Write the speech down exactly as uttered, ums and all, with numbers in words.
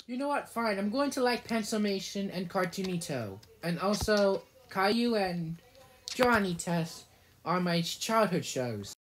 You know what? Fine. I'm going to like Pencilmation and Cartoonito. And also, Caillou and Johnny Test are my childhood shows.